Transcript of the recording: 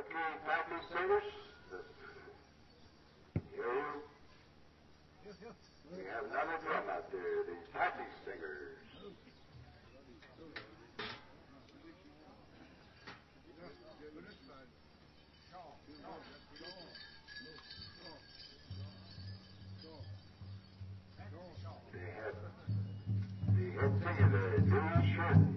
Okay, taxi singers. Hear you? We have another drum out there, the taxi singers. The head singer, the Julie Sheridan.